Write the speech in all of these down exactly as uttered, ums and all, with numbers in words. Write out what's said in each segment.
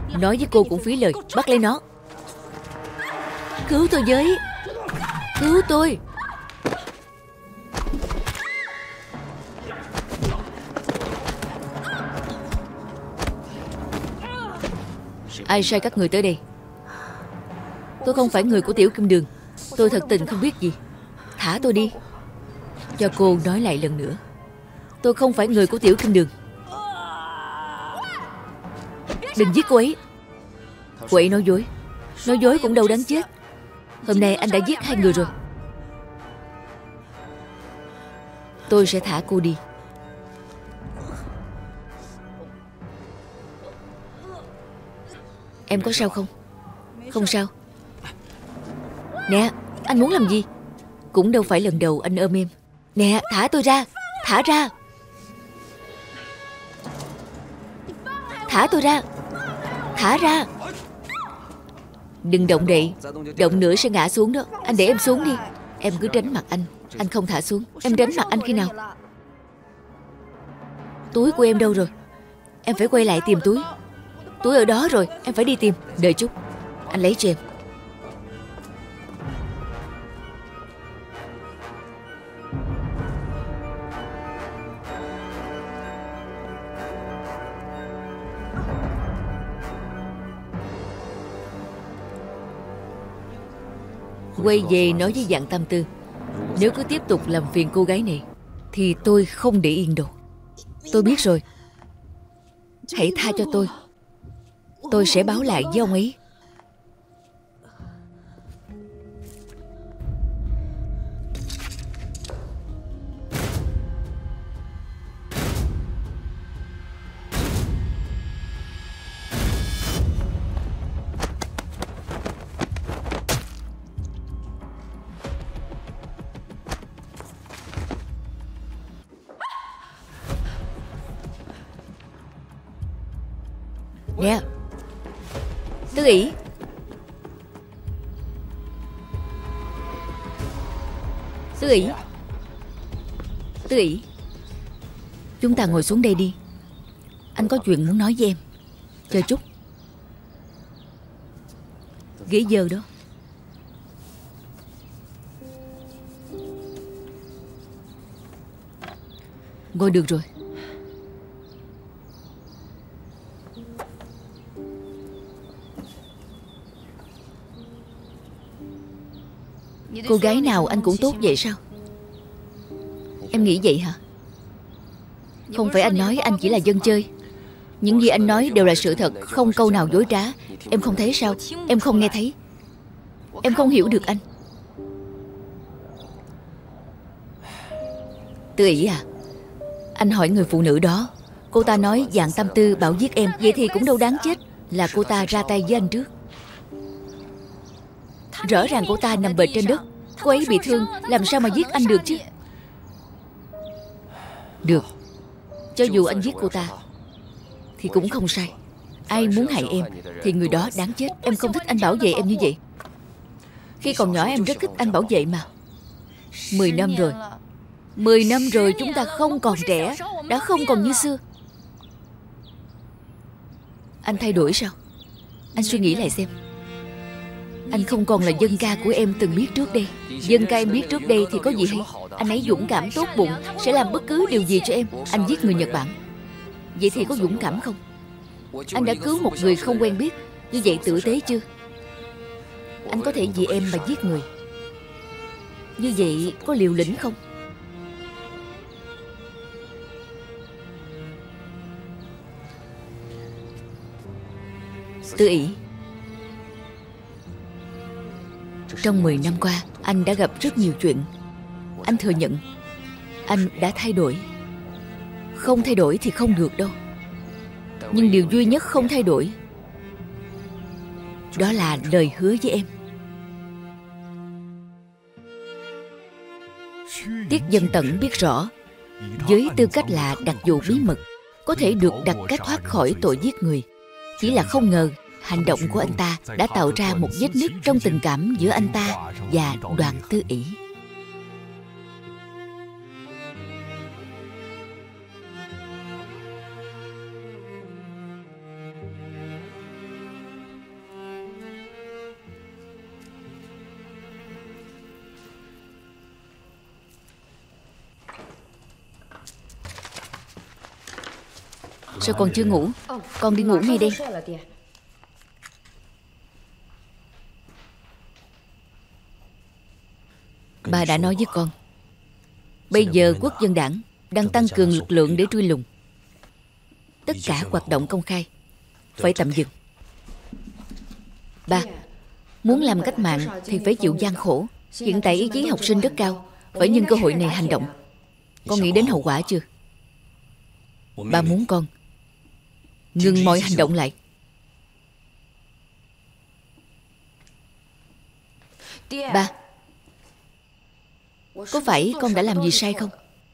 Nói với cô cũng phí lời. Bắt lấy nó. Cứu tôi với. Cứu tôi. Ai sai các người tới đây? Tôi không phải người của Tiểu Kim Đường. Tôi thật tình không biết gì. Thả tôi đi. Cho cô nói lại lần nữa. Tôi không phải người của Tiểu Kim Đường. Đừng giết cô ấy. Cô ấy nói dối. Nói dối cũng đâu đáng chết. Hôm nay anh đã giết hai người rồi. Tôi sẽ thả cô đi. Em có sao không? Không sao. Nè, anh muốn làm gì? Cũng đâu phải lần đầu anh ôm em. Nè, thả tôi ra. Thả ra. Thả tôi ra. Thả ra. Đừng động đậy. Động nữa sẽ ngã xuống đó. Anh để em xuống đi. Em cứ tránh mặt anh. Anh không thả xuống. Em tránh mặt anh khi nào? Túi của em đâu rồi? Em phải quay lại tìm túi. Túi ở đó rồi. Em phải đi tìm. Đợi chút. Anh lấy cho em. Quay về nói với Dạng Tam Tư, nếu cứ tiếp tục làm phiền cô gái này thì tôi không để yên đâu. Tôi biết rồi. Hãy tha cho tôi. Tôi sẽ báo lại với ông ấy. Nè, Tư ỷ. Tư ỷ. Tư ỷ. Chúng ta ngồi xuống đây đi. Anh có chuyện muốn nói với em. Chờ chút. Ghế dơ đó. Ngồi được rồi. Cô gái nào anh cũng tốt vậy sao? Em nghĩ vậy hả? Không phải anh nói anh chỉ là dân chơi. Những gì anh nói đều là sự thật, không câu nào dối trá. Em không thấy sao? Em không nghe thấy. Em không hiểu được anh. Tư ỷ à, anh hỏi người phụ nữ đó. Cô ta nói Dạng Tam Tư bảo giết em. Vậy thì cũng đâu đáng chết. Là cô ta ra tay với anh trước. Rõ ràng cô ta nằm bệt trên đất. Cô ấy bị thương, làm sao mà giết anh được chứ? Được. Cho dù anh giết cô ta thì cũng không sai. Ai muốn hại em thì người đó đáng chết. Em không thích anh bảo vệ em như vậy. Khi còn nhỏ em rất thích anh bảo vệ mà. Mười năm rồi. Mười năm rồi chúng ta không còn trẻ. Đã không còn như xưa. Anh thay đổi sao? Anh suy nghĩ lại xem. Anh không còn là dân ca của em từng biết trước đây. Dân ca em biết trước đây thì có gì hay? Anh ấy dũng cảm tốt bụng, sẽ làm bất cứ điều gì cho em. Anh giết người Nhật Bản. Vậy thì có dũng cảm không? Anh đã cứu một người không quen biết. Như vậy tử tế chưa? Anh có thể vì em mà giết người. Như vậy có liều lĩnh không? Tư ỷ, trong mười năm qua anh đã gặp rất nhiều chuyện. Anh thừa nhận anh đã thay đổi. Không thay đổi thì không được đâu. Nhưng điều duy nhất không thay đổi đó là lời hứa với em. Tiết Dân Tẩn biết rõ, với tư cách là đặc vụ bí mật, có thể được đặt cách thoát khỏi tội giết người. Chỉ là không ngờ hành động của anh ta đã tạo ra một vết nứt trong tình cảm giữa anh ta và Đoàn Tư ỷ. Sao còn chưa ngủ? Con đi ngủ ngay đây. Ba đã nói với con, bây giờ quốc dân đảng đang tăng cường lực lượng để truy lùng. Tất cả hoạt động công khai phải tạm dừng. Ba, muốn làm cách mạng thì phải chịu gian khổ. Hiện tại ý chí học sinh rất cao, phải nhân cơ hội này hành động. Con nghĩ đến hậu quả chưa? Ba muốn con ngừng mọi hành động lại. Ba, có phải con đã làm gì sai không?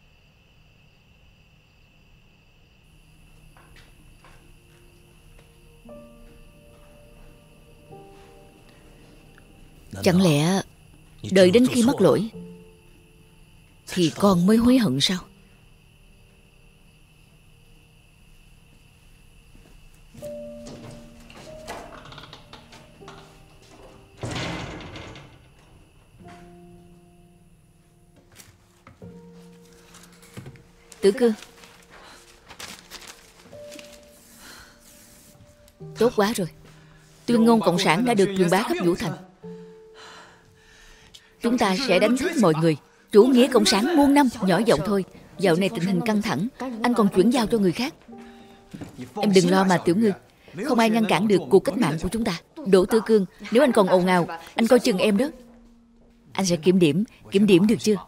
Chẳng lẽ đợi đến khi mắc lỗi thì con mới hối hận sao? Tử Cương, tốt quá rồi. Tuyên ngôn cộng sản đã được truyền bá khắp Vũ Thành. Chúng ta sẽ đánh thức mọi người. Chủ nghĩa cộng sản muôn năm. Nhỏ giọng thôi, dạo này tình hình căng thẳng, anh còn chuyển giao cho người khác. Em đừng lo mà Tiểu Ngư, không ai ngăn cản được cuộc cách mạng của chúng ta. Đỗ Tử Cương, nếu anh còn ồn ào, anh coi chừng em đó. Anh sẽ kiểm điểm. Kiểm điểm được chưa?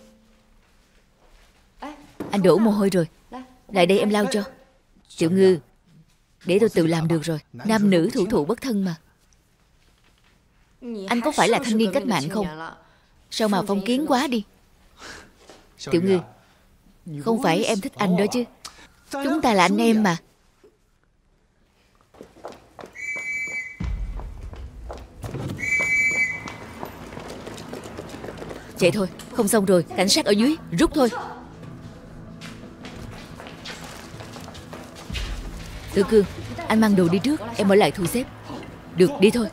Anh đổ mồ hôi rồi, lại đây em lau cho. Tiểu Ngư, để tôi tự làm được rồi. Nam nữ thủ thụ bất thân mà. Anh có phải là thanh niên cách mạng không? Sao mà phong kiến quá đi. Tiểu Ngư, không phải em thích anh đó chứ. Chúng ta là anh em mà. Chạy thôi, không xong rồi. Cảnh sát ở dưới, rút thôi. Tử Cương, anh mang đồ đi trước, em ở lại thu xếp. Được, đi thôi.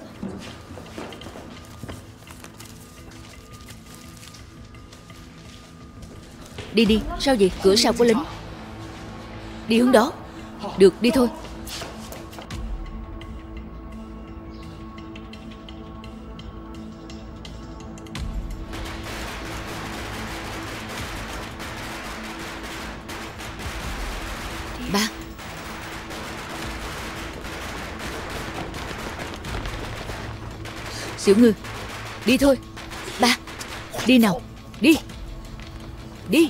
Đi đi, sao vậy? Cửa sau có lính. Đi hướng đó. Được, đi thôi. Ba. Tiểu Ngư, đi thôi. Ba, đi nào. Đi. Đi.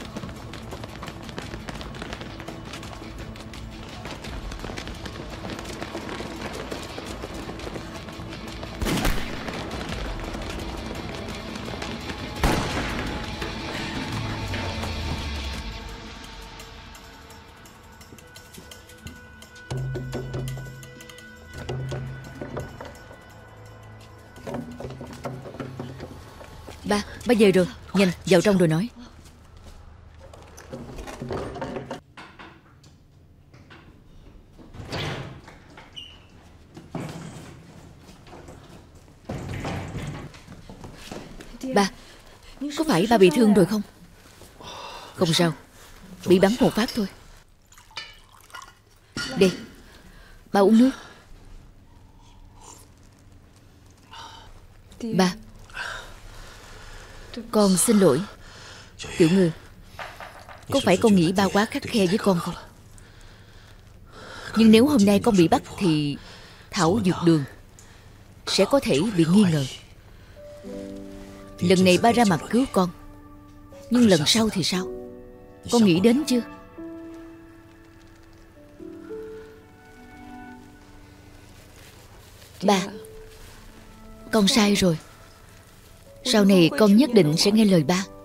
Ba, ba về rồi. Nhanh, vào trong rồi nói. Ba, có phải ba bị thương rồi không? Không sao, bị bắn một phát thôi. Đây, ba uống nước. Ba, con xin lỗi. Tiểu Ngư, có phải con nghĩ ba quá khắt khe với con không? Nhưng nếu hôm nay con bị bắt thì Thảo Dược Đường sẽ có thể bị nghi ngờ. Lần này ba ra mặt cứu con, nhưng lần sau thì sao? Con nghĩ đến chưa? Ba, con sai rồi. Sau này con nhất định sẽ nghe lời ba.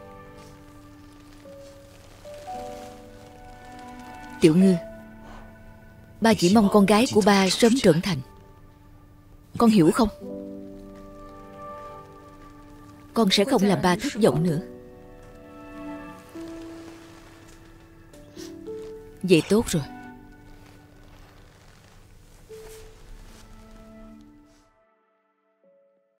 Tiểu Ngư, ba chỉ mong con gái của ba sớm trưởng thành. Con hiểu không? Con sẽ không làm ba thất vọng nữa. Vậy tốt rồi.